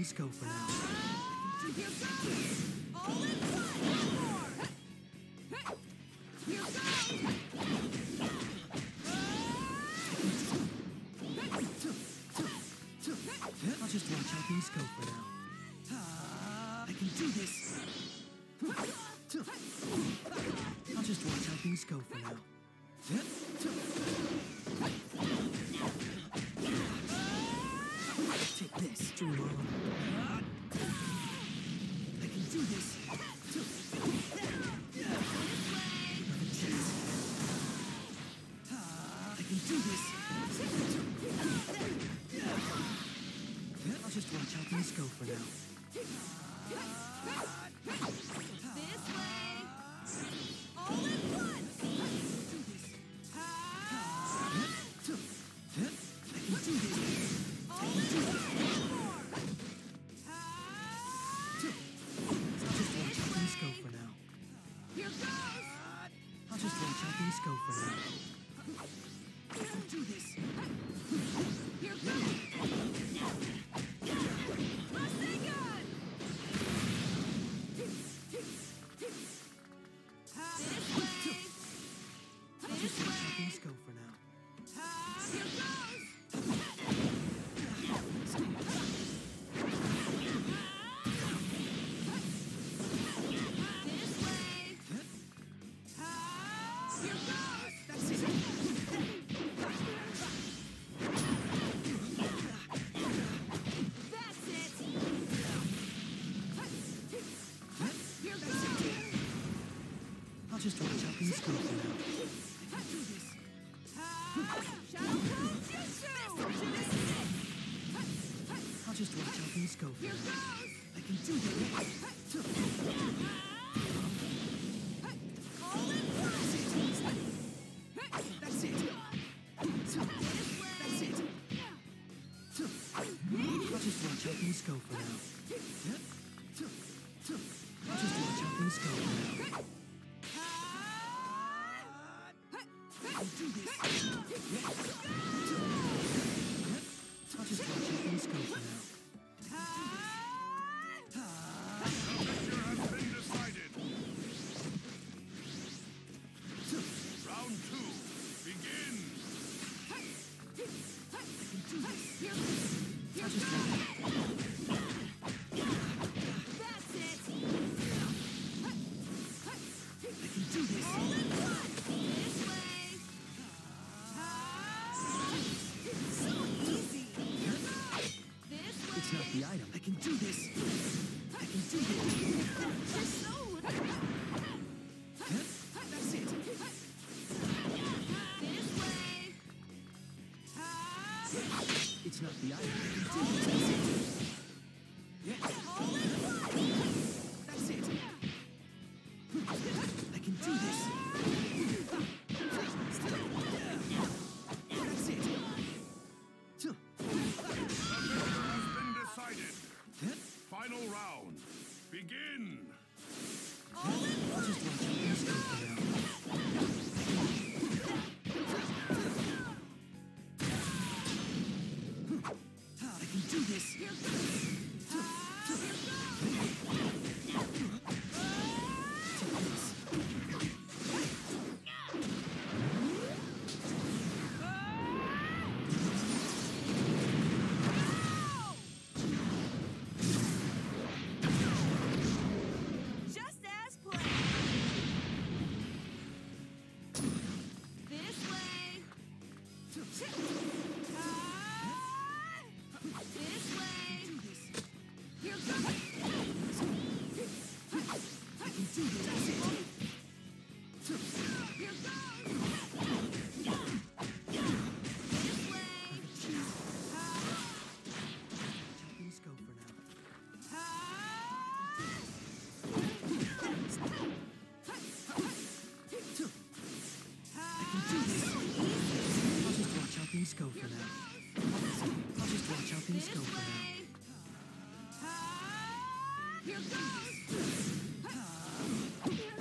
things go for now. Here goes! All in one! More! Here goes! I'll just watch how things go for now. I can do this. I'll just watch how things go for now. Take this, dream on. I can do this. Another chance. I can do this. I'll just watch how things go for now. This way! All in one! I can do this. All in one! More! I'll just watch how things go for now. Here goes! I'll just watch how things go for now. I can do this. Here goes! Rasengan! This way! I'll just watch how things go for now. Here goes! This way! Here goes! That's it. That's it! Here goes! I'll just watch how things go for now. Shadow Clone Jutsu! This is it! I'll just watch how things go for Here now. goes! I can do this. All in one! That's it. That's it. This way! That's it. I'll just watch how things go for now. I'll just watch how things go for now. I can do this. I'll just watch how things go for now. The picture has been decided. Round 2, begin. Here goes! That's it! I can do this. All in one! This way! So easy! Here goes! This way! It's not the item. I can do this. I can do this. You're so... That's it. This way! It's not the item. I can do this. That's it. Yeah. All in one! That's it. I can do this. That's it. The picture has been decided. Final round, begin. All in I'll one! just watch how things go for now. I can do this. Here goes! Here goes! Just as planned. This way. This way. Here goes. I can do this. That's it. Here goes. This way. Watch how things go for now. I can do this. I'll just watch how things go for now. I'll just watch how things This go for now. way. Here goes.